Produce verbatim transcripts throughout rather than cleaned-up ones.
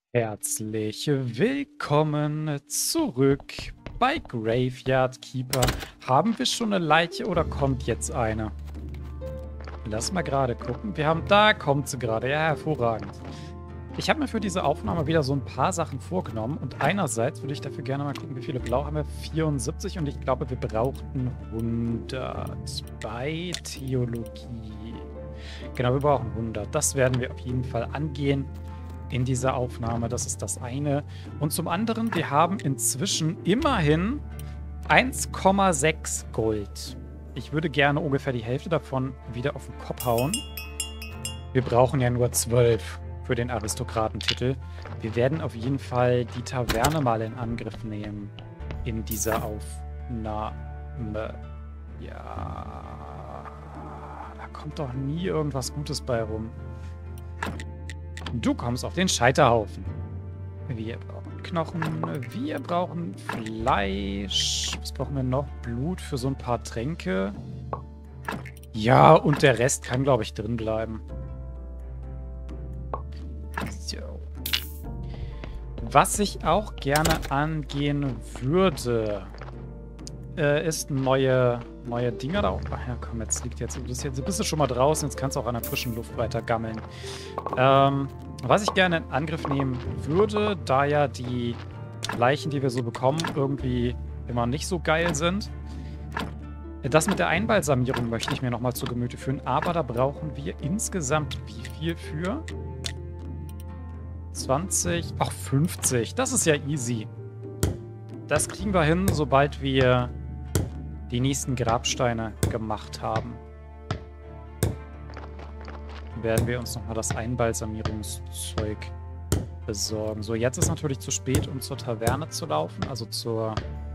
Herzlich willkommen zurück bei Graveyard Keeper. Haben wir schon eine Leiche oder kommt jetzt eine? Lass mal gerade gucken. Wir haben, da kommt sie gerade. Ja, hervorragend. Ich habe mir für diese Aufnahme wieder so ein paar Sachen vorgenommen. Und einerseits würde ich dafür gerne mal gucken, wie viele Blau haben wir? vierundsiebzig und ich glaube, wir brauchten hundert bei Theologie. Genau, wir brauchen hundert. Das werden wir auf jeden Fall angehen in dieser Aufnahme. Das ist das eine. Und zum anderen, wir haben inzwischen immerhin eins Komma sechs Gold. Ich würde gerne ungefähr die Hälfte davon wieder auf den Kopf hauen. Wir brauchen ja nur zwölf für den Aristokratentitel. Wir werden auf jeden Fall die Taverne mal in Angriff nehmen in dieser Aufnahme. Ja, da kommt doch nie irgendwas Gutes bei rum. Du kommst auf den Scheiterhaufen. Wir brauchen Knochen, wir brauchen Fleisch. Was brauchen wir noch? Blut für so ein paar Tränke. Ja, und der Rest kann, glaube ich, drin bleiben. So. Was ich auch gerne angehen würde, äh, ist neue, neue Dinger da. Ach ja, komm, jetzt liegt jetzt, jetzt, jetzt bist du schon mal draußen, jetzt kannst du auch an der frischen Luft weiter gammeln. Ähm, was ich gerne in Angriff nehmen würde, da ja die Leichen, die wir so bekommen, irgendwie immer nicht so geil sind. Das mit der Einbalsamierung möchte ich mir nochmal zu Gemüte führen, aber da brauchen wir insgesamt wie viel für? zwanzig, ach fünfzig, das ist ja easy. Das kriegen wir hin, sobald wir die nächsten Grabsteine gemacht haben. Werden wir uns nochmal das Einbalsamierungszeug besorgen. So, jetzt ist natürlich zu spät, um zur Taverne zu laufen, also zur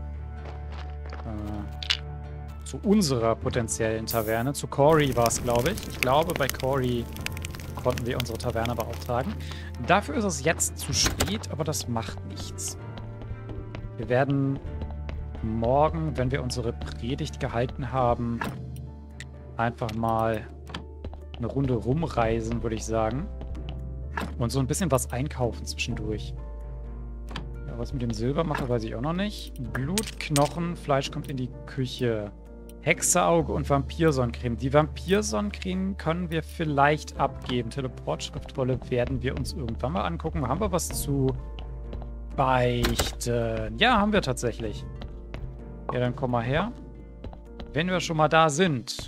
äh, zu unserer potenziellen Taverne. Zu Cory war es, glaube ich. Ich glaube, bei Cory konnten wir unsere Taverne beauftragen. Dafür ist es jetzt zu spät, aber das macht nichts. Wir werden morgen, wenn wir unsere Predigt gehalten haben, einfach mal eine Runde rumreisen, würde ich sagen. Und so ein bisschen was einkaufen zwischendurch. Ja, was ich mit dem Silber mache, weiß ich auch noch nicht. Blut, Knochen, Fleisch kommt in die Küche. Hexerauge und Vampirsonnencreme. Die Vampirsonnencreme können wir vielleicht abgeben. Teleportschriftrolle werden wir uns irgendwann mal angucken. Haben wir was zu beichten? Ja, haben wir tatsächlich. Ja, dann komm mal her. Wenn wir schon mal da sind,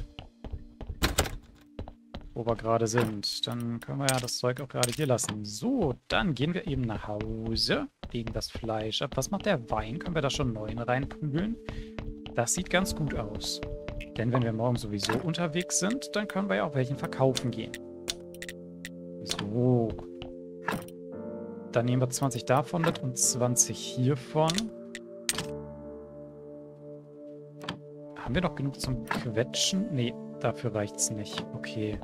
wo wir gerade sind, dann können wir ja das Zeug auch gerade hier lassen. So, dann gehen wir eben nach Hause, legen das Fleisch ab. Was macht der Wein? Können wir da schon neuen reinprügeln? Das sieht ganz gut aus. Denn wenn wir morgen sowieso unterwegs sind, dann können wir ja auch welchen verkaufen gehen. So. Dann nehmen wir zwanzig davon mit und zwanzig hiervon. Haben wir noch genug zum Quetschen? Nee, dafür reicht's nicht. Okay.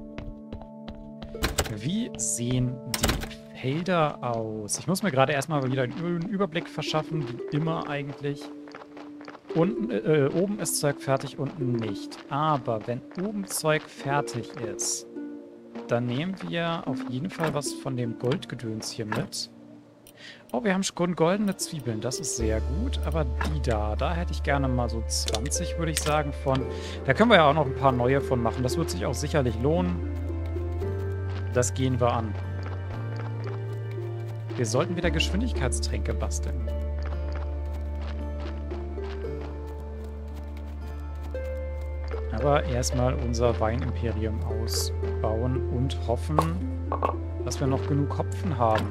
Wie sehen die Felder aus? Ich muss mir gerade erstmal wieder einen Überblick verschaffen, wie immer eigentlich. Unten, äh, oben ist Zeug fertig, unten nicht. Aber wenn oben Zeug fertig ist, dann nehmen wir auf jeden Fall was von dem Goldgedöns hier mit. Oh, wir haben schon goldene Zwiebeln, das ist sehr gut. Aber die da, da hätte ich gerne mal so zwanzig, würde ich sagen, von. Da können wir ja auch noch ein paar neue von machen. Das wird sich auch sicherlich lohnen. Das gehen wir an. Wir sollten wieder Geschwindigkeitstränke basteln. Aber erstmal unser Weinimperium ausbauen und hoffen, dass wir noch genug Hopfen haben.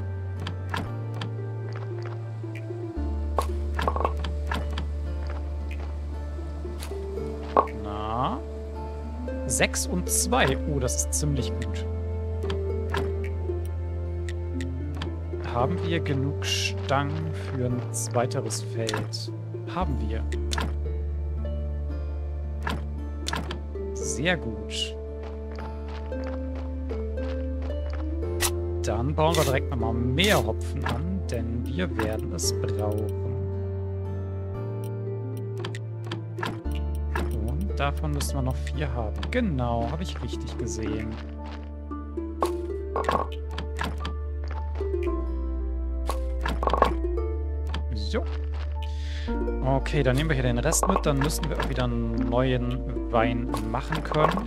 Na? sechs und zwei. Oh, das ist ziemlich gut. Haben wir genug Stangen für ein weiteres Feld? Haben wir. Sehr gut. Dann bauen wir direkt nochmal mehr Hopfen an, denn wir werden es brauchen. Und davon müssen wir noch vier haben. Genau, habe ich richtig gesehen. Jo. Okay, dann nehmen wir hier den Rest mit. Dann müssen wir auch wieder einen neuen Wein machen können.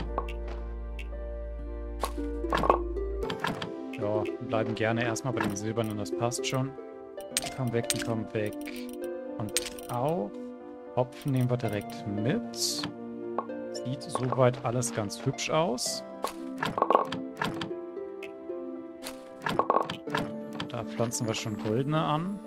Ja, wir bleiben gerne erstmal bei den Silbernen, das passt schon. Die kommen weg, die kommen weg. Und auch Hopfen nehmen wir direkt mit. Sieht soweit alles ganz hübsch aus. Da pflanzen wir schon goldene an.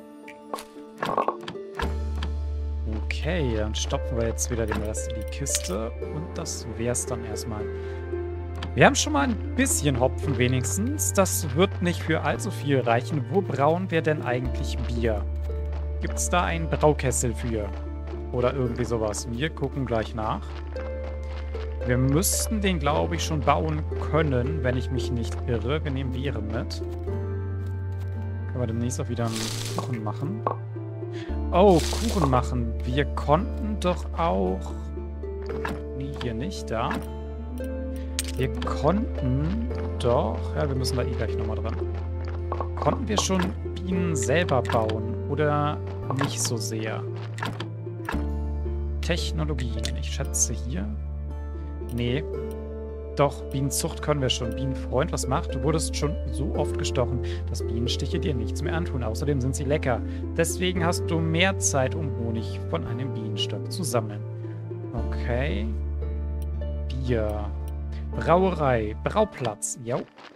Okay, dann stopfen wir jetzt wieder den Rest in die Kiste. Und das wär's dann erstmal. Wir haben schon mal ein bisschen Hopfen wenigstens. Das wird nicht für allzu viel reichen. Wo brauen wir denn eigentlich Bier? Gibt es da einen Braukessel für? Oder irgendwie sowas? Wir gucken gleich nach. Wir müssten den, glaube ich, schon bauen können, wenn ich mich nicht irre. Wir nehmen Beeren mit. Können wir demnächst auch wieder einen Kuchen machen. Oh, Kuchen machen. Wir konnten doch auch... Nee, hier nicht, da. Wir konnten doch... Ja, wir müssen da eh gleich nochmal dran. Konnten wir schon Bienen selber bauen? Oder nicht so sehr? Technologien. Ich schätze hier... Nee. Doch, Bienenzucht können wir schon. Bienenfreund, was macht? Du wurdest schon so oft gestochen, dass Bienenstiche dir nichts mehr antun. Außerdem sind sie lecker. Deswegen hast du mehr Zeit, um Honig von einem Bienenstock zu sammeln. Okay. Bier. Brauerei. Brauplatz. Jo.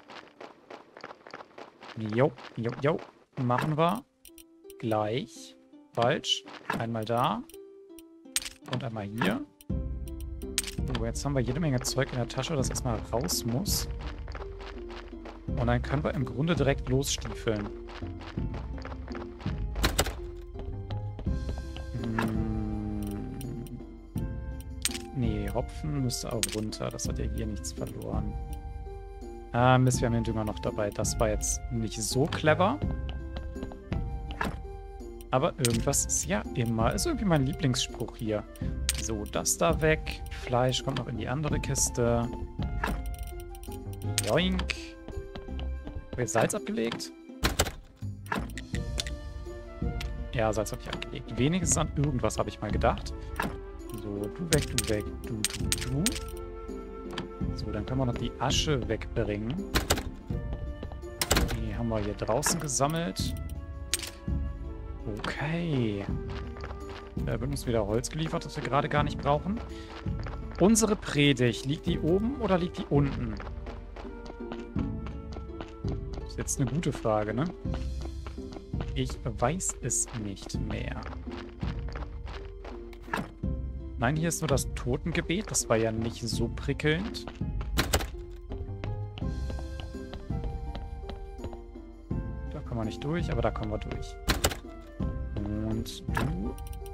Jo, jo, jo. Machen wir. Gleich. Falsch. Einmal da. Und einmal hier. Oh, jetzt haben wir jede Menge Zeug in der Tasche, das erstmal raus muss. Und dann können wir im Grunde direkt losstiefeln. Hm. Nee, Hopfen müsste auch runter. Das hat ja hier nichts verloren. Ah, Mist, wir haben den Dünger noch dabei. Das war jetzt nicht so clever. Aber irgendwas ist ja immer. Ist irgendwie mein Lieblingsspruch hier. So, das da weg. Fleisch kommt noch in die andere Kiste. Joink. Habe ich Salz abgelegt? Ja, Salz habe ich abgelegt. Wenigstens an irgendwas habe ich mal gedacht. So, du weg, du weg, du, du, du. So, dann können wir noch die Asche wegbringen. Die haben wir hier draußen gesammelt. Okay. Da wird uns wieder Holz geliefert, das wir gerade gar nicht brauchen. Unsere Predigt, liegt die oben oder liegt die unten? Das ist jetzt eine gute Frage, ne? Ich weiß es nicht mehr. Nein, hier ist nur das Totengebet. Das war ja nicht so prickelnd. Da kommen wir nicht durch, aber da kommen wir durch. Und du...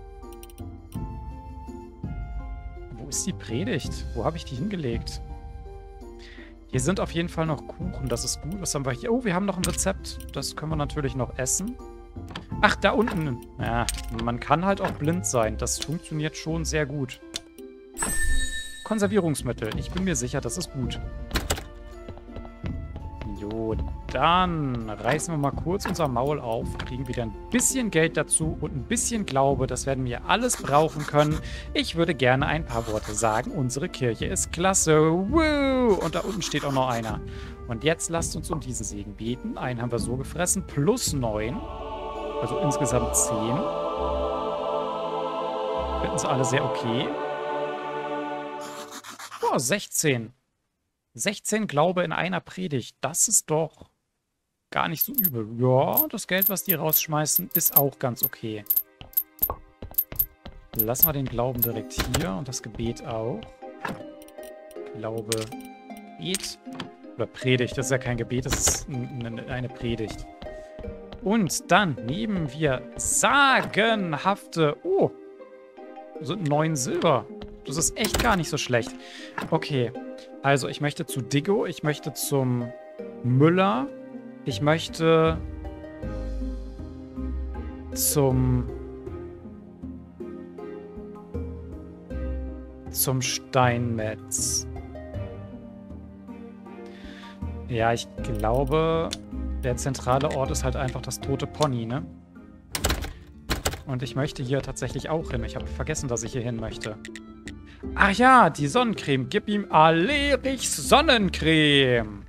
Wo ist die Predigt? Wo habe ich die hingelegt? Hier sind auf jeden Fall noch Kuchen. Das ist gut. Was haben wir hier? Oh, wir haben noch ein Rezept. Das können wir natürlich noch essen. Ach, da unten. Ja, man kann halt auch blind sein. Das funktioniert schon sehr gut. Konservierungsmittel. Ich bin mir sicher, das ist gut. Jo, dann reißen wir mal kurz unser Maul auf, kriegen wieder ein bisschen Geld dazu und ein bisschen Glaube. Das werden wir alles brauchen können. Ich würde gerne ein paar Worte sagen. Unsere Kirche ist klasse. Woo! Und da unten steht auch noch einer. Und jetzt lasst uns um diese Segen beten. Einen haben wir so gefressen, plus neun. Also insgesamt zehn. Finden sie alle sehr okay. Oh, sechzehn. sechzehn Glaube in einer Predigt. Das ist doch gar nicht so übel. Ja, das Geld, was die rausschmeißen, ist auch ganz okay. Lassen wir den Glauben direkt hier und das Gebet auch. Glaube, Gebet. Oder Predigt. Das ist ja kein Gebet, das ist eine Predigt. Und dann nehmen wir sagenhafte... Oh, sind neun Silber. Das ist echt gar nicht so schlecht. Okay, also ich möchte zu Diggo, ich möchte zum Müller, ich möchte zum... zum Steinmetz. Ja, ich glaube... Der zentrale Ort ist halt einfach das tote Pony, ne? Und ich möchte hier tatsächlich auch hin. Ich habe vergessen, dass ich hier hin möchte. Ach ja, die Sonnencreme. Gib ihm Alerichs Sonnencreme.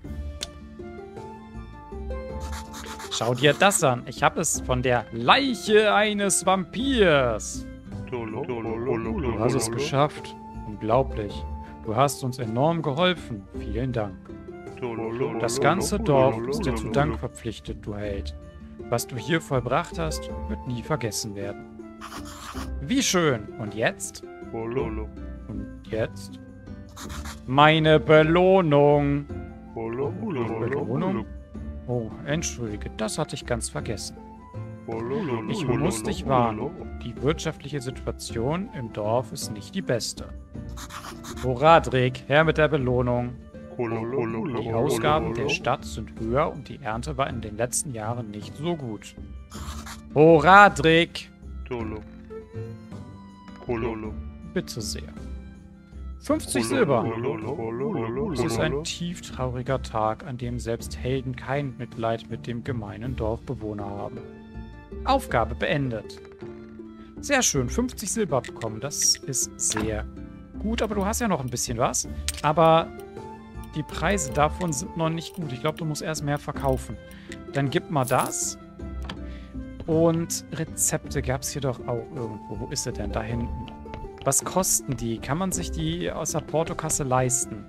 Schau dir das an. Ich habe es von der Leiche eines Vampirs. Du hast es geschafft. Unglaublich. Du hast uns enorm geholfen. Vielen Dank. Das ganze Dorf ist dir zu Dank verpflichtet, du Held. Was du hier vollbracht hast, wird nie vergessen werden. Wie schön. Und jetzt? Und jetzt? Meine Belohnung. Belohnung? Oh, entschuldige, das hatte ich ganz vergessen. Ich muss dich warnen. Die wirtschaftliche Situation im Dorf ist nicht die beste. Horadrik, her mit der Belohnung. Die Ausgaben der Stadt sind höher und die Ernte war in den letzten Jahren nicht so gut. Horadrik! Bitte sehr. fünfzig Silber. Es ist ein tieftrauriger Tag, an dem selbst Helden kein Mitleid mit dem gemeinen Dorfbewohner haben. Aufgabe beendet. Sehr schön, fünfzig Silber bekommen. Das ist sehr gut, aber du hast ja noch ein bisschen was. Aber die Preise davon sind noch nicht gut. Ich glaube, du musst erst mehr verkaufen. Dann gib mal das. Und Rezepte gab es hier doch auch irgendwo. Wo ist sie denn? Da hinten. Was kosten die? Kann man sich die aus der Portokasse leisten?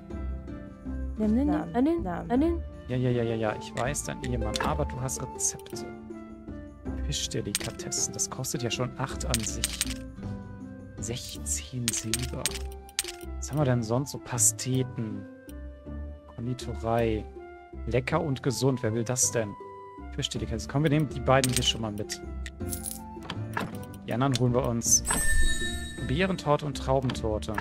Ja, ja, ja, ja, ja. Ich weiß, dein Ehemann. Aber du hast Rezepte. Fischdelikatessen. Das kostet ja schon acht an sich. sechzehn Silber. Was haben wir denn sonst? So Pasteten. Konditorei. Lecker und gesund. Wer will das denn? Fischdelikatessen. Komm, wir nehmen die beiden hier schon mal mit. Die anderen holen wir uns. Beerentorte und Traubentorte.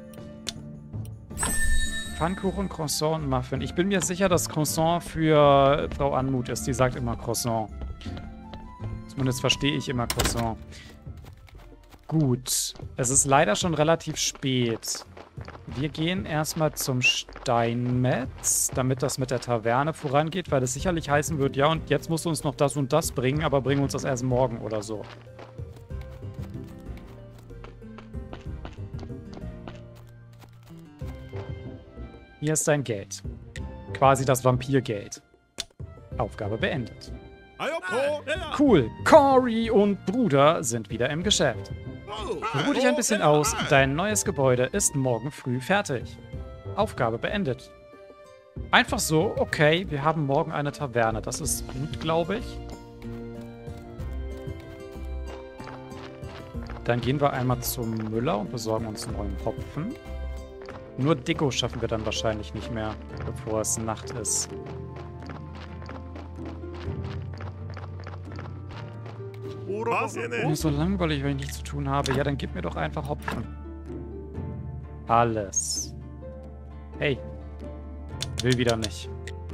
Pfannkuchen, Croissant und Muffin. Ich bin mir sicher, dass Croissant für Frau Anmut ist. Die sagt immer Croissant. Zumindest verstehe ich immer Croissant. Gut. Es ist leider schon relativ spät. Wir gehen erstmal zum Steinmetz, damit das mit der Taverne vorangeht, weil das sicherlich heißen wird, ja, und jetzt musst du uns noch das und das bringen, aber bring uns das erst morgen oder so. Hier ist dein Geld. Quasi das Vampirgeld. Aufgabe beendet. Cool. Cory und Bruder sind wieder im Geschäft. Ruh dich ein bisschen aus. Dein neues Gebäude ist morgen früh fertig. Aufgabe beendet. Einfach so, okay, wir haben morgen eine Taverne. Das ist gut, glaube ich. Dann gehen wir einmal zum Müller und besorgen uns neuen Hopfen. Nur Deko schaffen wir dann wahrscheinlich nicht mehr, bevor es Nacht ist. Mir ist so langweilig, wenn ich nichts zu tun habe. Ja, dann gib mir doch einfach Hopfen. Alles. Hey. Will wieder nicht.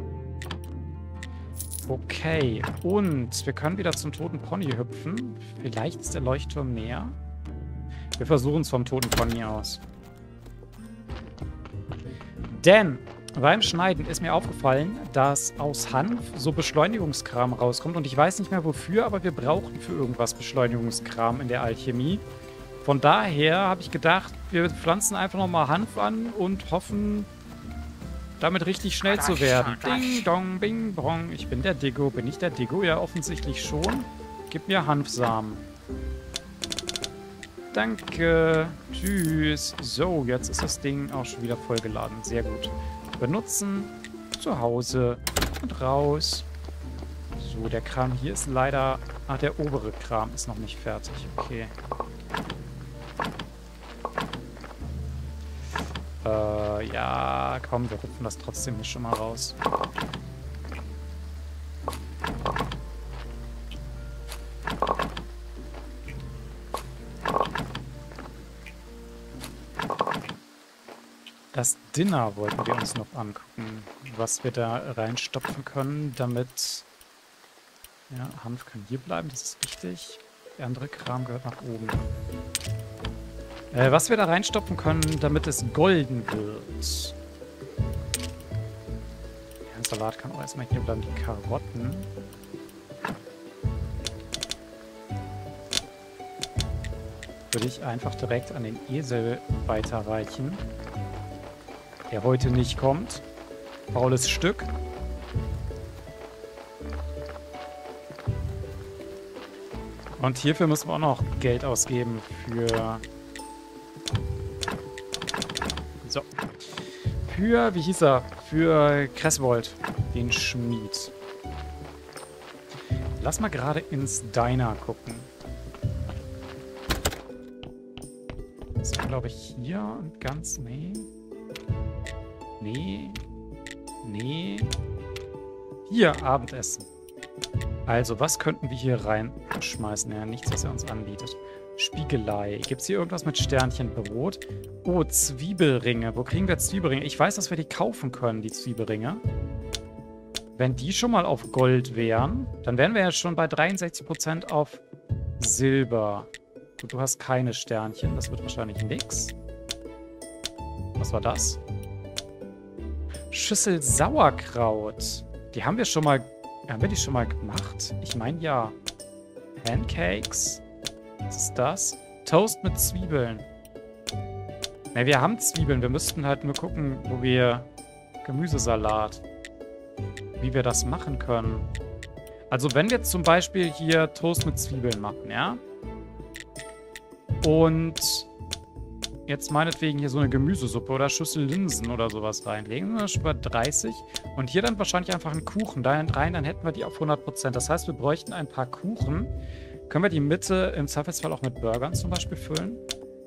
Okay. Und wir können wieder zum Toten Pony hüpfen. Vielleicht ist der Leuchtturm näher. Wir versuchen es vom Toten Pony aus. Denn beim Schneiden ist mir aufgefallen, dass aus Hanf so Beschleunigungskram rauskommt. Und ich weiß nicht mehr wofür, aber wir brauchen für irgendwas Beschleunigungskram in der Alchemie. Von daher habe ich gedacht, wir pflanzen einfach nochmal Hanf an und hoffen, damit richtig schnell zu werden. Ding, dong, bing, bong. Ich bin der Diggo. Bin ich der Diggo? Ja, offensichtlich schon. Gib mir Hanfsamen. Danke. Tschüss. So, jetzt ist das Ding auch schon wieder vollgeladen. Sehr gut. Benutzen. Zu Hause. Und raus. So, der Kram hier ist leider... Ah, der obere Kram ist noch nicht fertig. Okay. Äh, ja, komm, wir hupfen das trotzdem hier schon mal raus. Das Dinner wollten wir uns noch angucken, was wir da reinstopfen können, damit... Ja, Hanf kann hier bleiben, das ist wichtig. Der andere Kram gehört nach oben. Äh, was wir da reinstopfen können, damit es golden wird. Ja, der Salat kann auch erstmal hier bleiben, die Karotten. würde ich einfach direkt an den Esel weiterreichen. Der heute nicht kommt. Faules Stück. Und hierfür müssen wir auch noch Geld ausgeben für... So. Für, wie hieß er? Für Cresswold, den Schmied. Lass mal gerade ins Diner gucken. Das ist, glaube ich, hier und ganz... Nee. Nee. Nee. Hier, Abendessen. Also, was könnten wir hier reinschmeißen? Ja, nichts, was er uns anbietet. Spiegelei. Gibt es hier irgendwas mit Sternchenbrot? Oh, Zwiebelringe. Wo kriegen wir Zwiebelringe? Ich weiß, dass wir die kaufen können, die Zwiebelringe. Wenn die schon mal auf Gold wären, dann wären wir ja schon bei dreiundsechzig Prozent auf Silber. Gut, du hast keine Sternchen. Das wird wahrscheinlich nix. Was war das? Schüssel Sauerkraut. Die haben wir schon mal... Haben wir die schon mal gemacht? Ich meine ja. Pancakes. Was ist das? Toast mit Zwiebeln. Ne, wir haben Zwiebeln. Wir müssten halt nur gucken, wo wir... Gemüsesalat. Wie wir das machen können. Also wenn wir zum Beispiel hier Toast mit Zwiebeln machen, ja? Und jetzt meinetwegen hier so eine Gemüsesuppe oder Schüssel Linsen oder sowas reinlegen. Dann sind wir schon bei dreißig. Und hier dann wahrscheinlich einfach einen Kuchen da rein, dann hätten wir die auf hundert Prozent. Das heißt, wir bräuchten ein paar Kuchen. Können wir die Mitte im Zweifelsfall auch mit Burgern zum Beispiel füllen?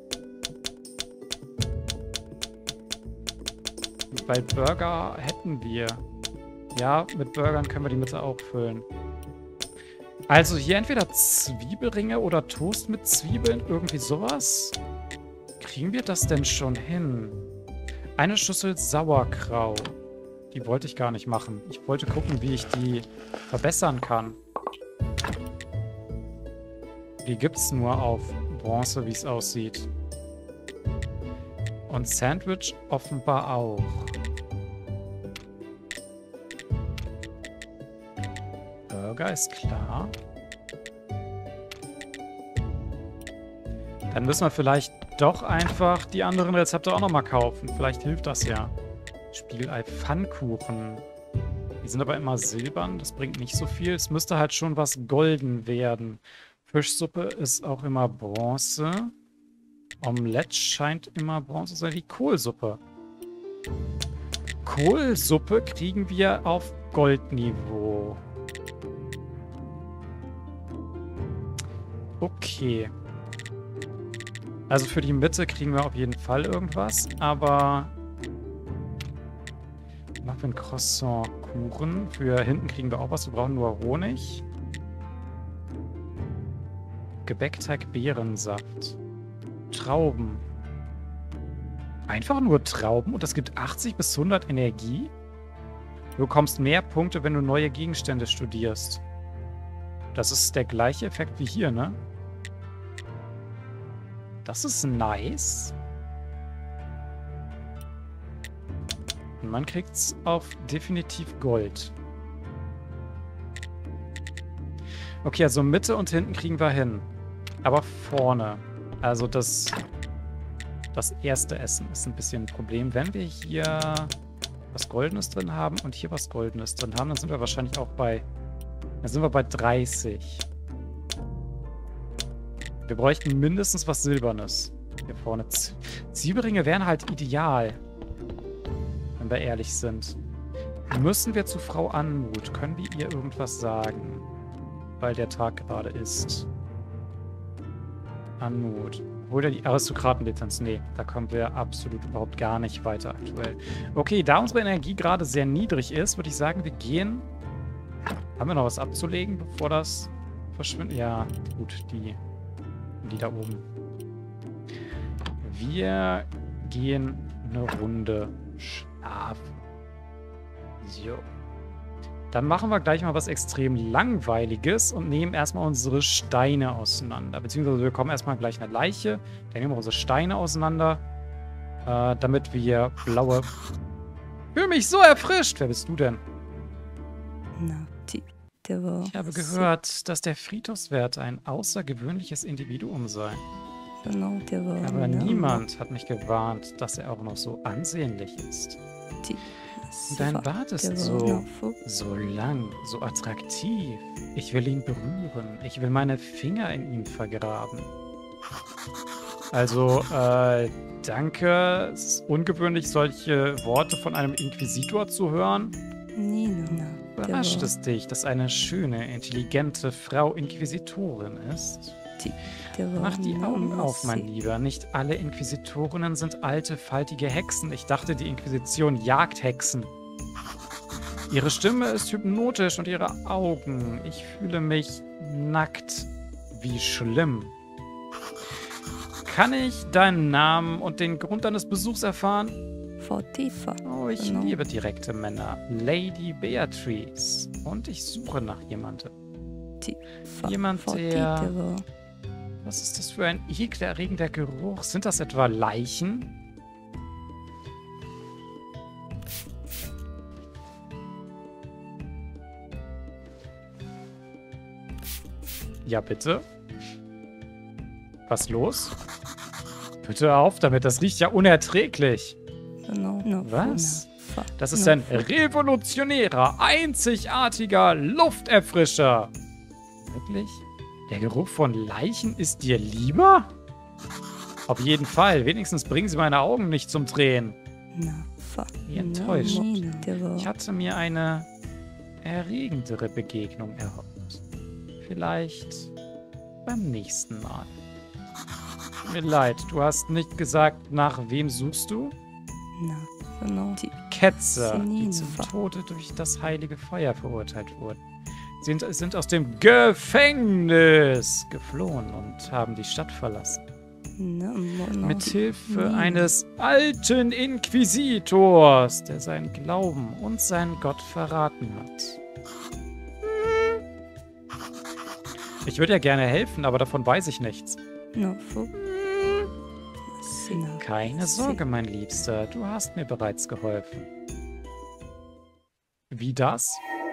Bei Burger hätten wir... Ja, mit Burgern können wir die Mitte auch füllen. Also hier entweder Zwiebelringe oder Toast mit Zwiebeln, irgendwie sowas. Kriegen wir das denn schon hin? Eine Schüssel Sauerkraut. Die wollte ich gar nicht machen. Ich wollte gucken, wie ich die verbessern kann. Die gibt's nur auf Bronze, wie es aussieht. Und Sandwich offenbar auch. Burger ist klar. Dann müssen wir vielleicht doch einfach die anderen Rezepte auch nochmal kaufen. Vielleicht hilft das ja. Spiegelei Pfannkuchen. Die sind aber immer silbern. Das bringt nicht so viel. Es müsste halt schon was golden werden. Fischsuppe ist auch immer Bronze. Omelette scheint immer Bronze zu sein. Die Kohlsuppe. Kohlsuppe kriegen wir auf Goldniveau. Okay. Also für die Mitte kriegen wir auf jeden Fall irgendwas, aber... Muffin, Croissant, Kuchen. Für hinten kriegen wir auch was. Wir brauchen nur Honig. Gebäckteig, Beerensaft. Trauben. Einfach nur Trauben und das gibt achtzig bis hundert Energie. Du bekommst mehr Punkte, wenn du neue Gegenstände studierst. Das ist der gleiche Effekt wie hier, ne? Das ist nice. Und man kriegt's auf definitiv Gold. Okay, also Mitte und hinten kriegen wir hin. Aber vorne. Also das, das erste Essen ist ein bisschen ein Problem. Wenn wir hier was Goldenes drin haben und hier was Goldenes drin haben, dann sind wir wahrscheinlich auch bei... Dann sind wir bei dreißig. Wir bräuchten mindestens was Silbernes. Hier vorne. Z Zwiebelringe wären halt ideal. Wenn wir ehrlich sind. Müssen wir zu Frau Anmut? Können wir ihr irgendwas sagen? Weil der Tag gerade ist. Anmut. Hol dir die Aristokratenlizenz. Nee, da kommen wir absolut überhaupt gar nicht weiter aktuell. Okay, da unsere Energie gerade sehr niedrig ist, würde ich sagen, wir gehen... Haben wir noch was abzulegen, bevor das verschwindet? Ja, gut, die... Die da oben. Wir gehen eine Runde schlafen. So. Dann machen wir gleich mal was extrem Langweiliges und nehmen erstmal unsere Steine auseinander. Beziehungsweise wir bekommen erstmal gleich eine Leiche. Dann nehmen wir unsere Steine auseinander, äh, damit wir blaue... Ich fühle mich so erfrischt. Wer bist du denn? Ich habe gehört, dass der Friedhofswärter ein außergewöhnliches Individuum sei. Aber niemand hat mich gewarnt, dass er auch noch so ansehnlich ist. Dein Bart ist so, so lang, so attraktiv. Ich will ihn berühren. Ich will meine Finger in ihn vergraben. Also, äh, danke. Es ist ungewöhnlich, solche Worte von einem Inquisitor zu hören. Überrascht es dich, dass eine schöne, intelligente Frau Inquisitorin ist? Mach die Augen auf, mein Lieber. Nicht alle Inquisitorinnen sind alte, faltige Hexen. Ich dachte, die Inquisition jagt Hexen. Ihre Stimme ist hypnotisch und ihre Augen. Ich fühle mich nackt. Wie schlimm. Kann ich deinen Namen und den Grund deines Besuchs erfahren? Oh, ich liebe direkte Männer. Lady Beatrice. Und ich suche nach jemandem. Jemand, der... Was ist das für ein ekelerregender Geruch? Sind das etwa Leichen? Ja, bitte? Was los? Bitte auf damit, das riecht ja unerträglich. Was? Das ist ein revolutionärer, einzigartiger Lufterfrischer. Wirklich? Der Geruch von Leichen ist dir lieber? Auf jeden Fall. Wenigstens bringen sie meine Augen nicht zum Drehen. Wie enttäuscht. Ich hatte mir eine erregendere Begegnung erhofft. Vielleicht beim nächsten Mal. Tut mir leid, du hast nicht gesagt, nach wem suchst du? Die Ketzer, die zum Tode durch das heilige Feuer verurteilt wurden. Sie sind, sind aus dem Gefängnis geflohen und haben die Stadt verlassen. Mithilfe eines alten Inquisitors, der seinen Glauben und seinen Gott verraten hat. Ich würde ja gerne helfen, aber davon weiß ich nichts. Keine Sorge, mein Liebster, du hast mir bereits geholfen. Wie das?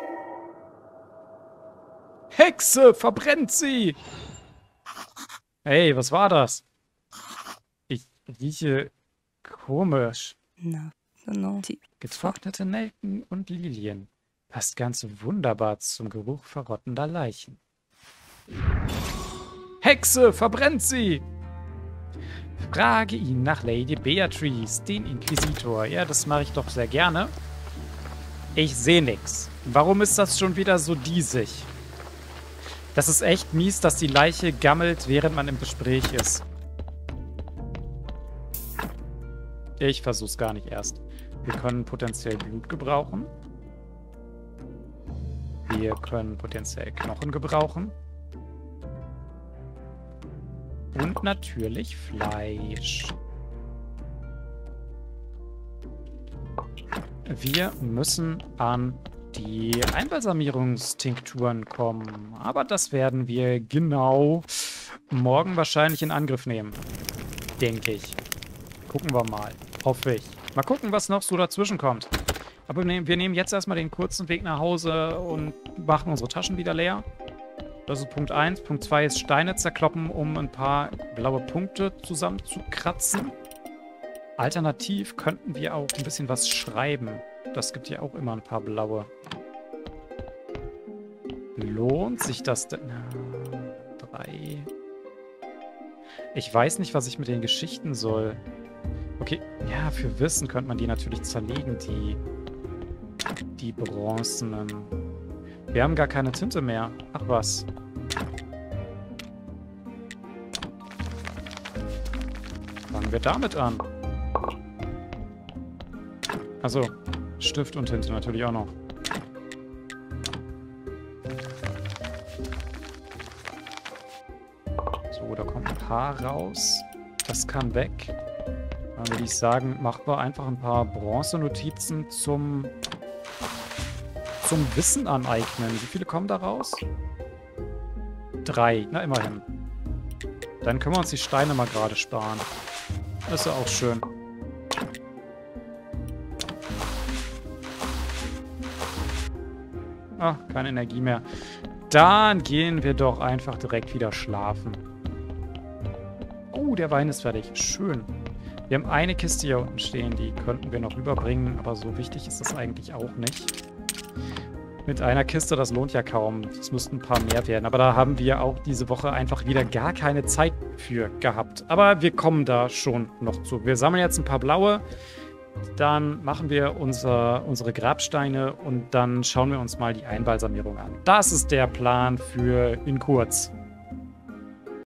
Hexe, verbrennt sie! Hey, was war das? Ich rieche komisch. Getrocknete Nelken und Lilien. Passt ganz wunderbar zum Geruch verrottender Leichen. Hexe, verbrennt sie! Frage ihn nach Lady Beatrice, den Inquisitor. Ja, das mache ich doch sehr gerne. Ich sehe nichts. Warum ist das schon wieder so diesig? Das ist echt mies, dass die Leiche gammelt, während man im Gespräch ist. Ich versuch's gar nicht erst. Wir können potenziell Blut gebrauchen. Wir können potenziell Knochen gebrauchen. Und natürlich Fleisch. Wir müssen an die Einbalsamierungstinkturen kommen. Aber das werden wir genau morgen wahrscheinlich in Angriff nehmen. Denke ich. Gucken wir mal. Hoffe ich. Mal gucken, was noch so dazwischen kommt. Aber wir nehmen jetzt erstmal den kurzen Weg nach Hause und machen unsere Taschen wieder leer. Das ist Punkt eins. Punkt zwei ist Steine zerkloppen, um ein paar blaue Punkte zusammenzukratzen. Alternativ könnten wir auch ein bisschen was schreiben. Das gibt ja auch immer ein paar blaue. Lohnt sich das denn? Drei. Ich weiß nicht, was ich mit den Geschichten soll. Okay, ja, für Wissen könnte man die natürlich zerlegen, die, die bronzenen. Wir haben gar keine Tinte mehr. Ach was. Fangen wir damit an. Also Stift und Tinte natürlich auch noch. So, da kommt ein paar raus. Das kann weg. Dann würde ich sagen, machen wir einfach ein paar Bronzenotizen zum, zum Wissen aneignen. Wie viele kommen da raus? Drei. Na, immerhin. Dann können wir uns die Steine mal gerade sparen. Das ist ja auch schön. Ah, keine Energie mehr. Dann gehen wir doch einfach direkt wieder schlafen. Oh, der Wein ist fertig. Schön. Wir haben eine Kiste hier unten stehen, die könnten wir noch rüberbringen, aber so wichtig ist das eigentlich auch nicht. Mit einer Kiste, das lohnt ja kaum. Es müssten ein paar mehr werden. Aber da haben wir auch diese Woche einfach wieder gar keine Zeit für gehabt. Aber wir kommen da schon noch zu. Wir sammeln jetzt ein paar blaue. Dann machen wir unser, unsere Grabsteine und dann schauen wir uns mal die Einbalsamierung an. Das ist der Plan für in kurz.